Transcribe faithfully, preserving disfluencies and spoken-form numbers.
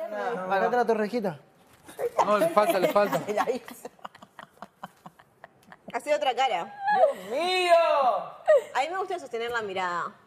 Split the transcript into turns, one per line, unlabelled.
Acá está la torrejita.
No, le falta, le falta.
Hace otra cara.
¡Dios mío!
A mí me gusta sostener la mirada.